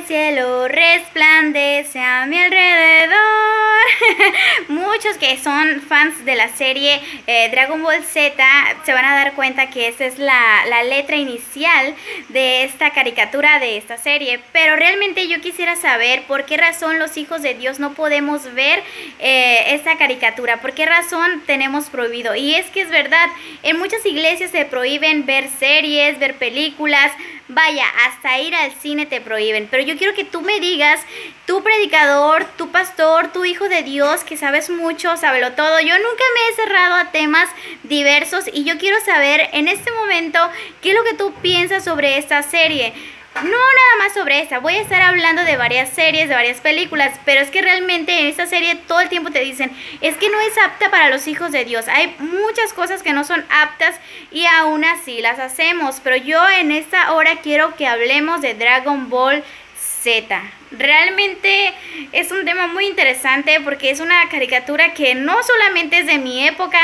cielo resplandece a mi alrededor. Muchos que son fans de la serie Dragon Ball Z se van a dar cuenta que esa es la letra inicial de esta caricatura, de esta serie. Pero realmente yo quisiera saber por qué razón los hijos de Dios no podemos ver esta caricatura. ¿Por qué razón tenemos prohibido? Y es que es verdad, en muchas iglesias se prohíben ver series, ver películas. Vaya, hasta ir al cine te prohíben. Pero yo quiero que tú me digas, tu predicador, tu pastor, tu hijo de Dios, que sabes mucho, sábelo todo. Yo nunca me he cerrado a temas diversos y yo quiero saber en este momento qué es lo que tú piensas sobre esta serie. No nada más sobre esta, voy a estar hablando de varias series, de varias películas, pero es que realmente en esta serie todo el tiempo te dicen, es que no es apta para los hijos de Dios. Hay muchas cosas que no son aptas y aún así las hacemos, pero yo en esta hora quiero que hablemos de Dragon Ball Z. Realmente es un tema muy interesante porque es una caricatura que no solamente es de mi época,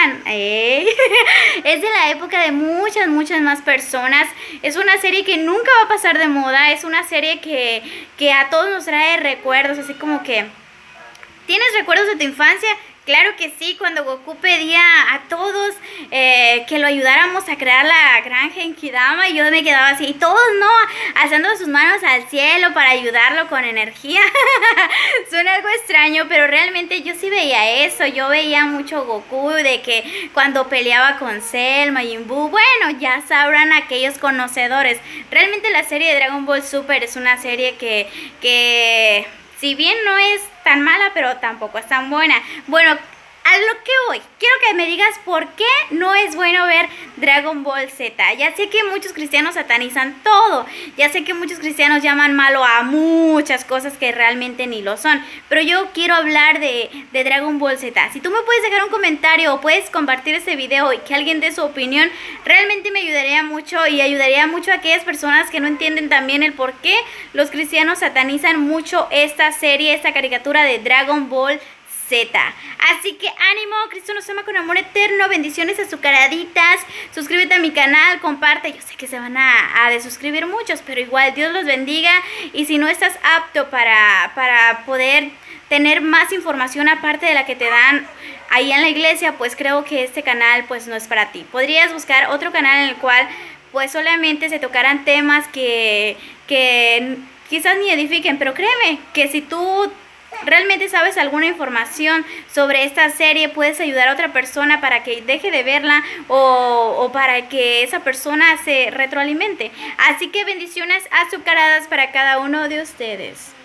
es de la época de muchas más personas. Es una serie que nunca va a pasar de moda, es una serie que a todos nos trae recuerdos, así como que... ¿Tienes recuerdos de tu infancia? Claro que sí, cuando Goku pedía a todos que lo ayudáramos a crear la granja en Kidama, y yo me quedaba así, y todos no, alzando sus manos al cielo para ayudarlo con energía. Suena algo extraño, pero realmente yo sí veía eso. Yo veía mucho Goku, de que cuando peleaba con Cell, Majin Buu, bueno, ya sabrán aquellos conocedores. Realmente la serie de Dragon Ball Super es una serie que si bien no es tan mala, pero tampoco es tan buena. Bueno, a lo que voy, quiero que me digas por qué no es bueno ver Dragon Ball Z. Ya sé que muchos cristianos satanizan todo, ya sé que muchos cristianos llaman malo a muchas cosas que realmente ni lo son, pero yo quiero hablar de Dragon Ball Z. Si tú me puedes dejar un comentario o puedes compartir este video y que alguien dé su opinión, realmente me ayudaría mucho y ayudaría mucho a aquellas personas que no entienden también el por qué los cristianos satanizan mucho esta serie, esta caricatura de Dragon Ball Z. Así que ánimo, Cristo nos ama con amor eterno. Bendiciones azucaraditas. Suscríbete a mi canal, comparte. Yo sé que se van a desuscribir muchos, pero igual Dios los bendiga. Y si no estás apto para poder tener más información aparte de la que te dan ahí en la iglesia, pues creo que este canal pues no es para ti. Podrías buscar otro canal en el cual pues solamente se tocaran temas que quizás ni edifiquen, pero créeme que si tú realmente sabes alguna información sobre esta serie, puedes ayudar a otra persona para que deje de verla o para que esa persona se retroalimente. Así que bendiciones azucaradas para cada uno de ustedes.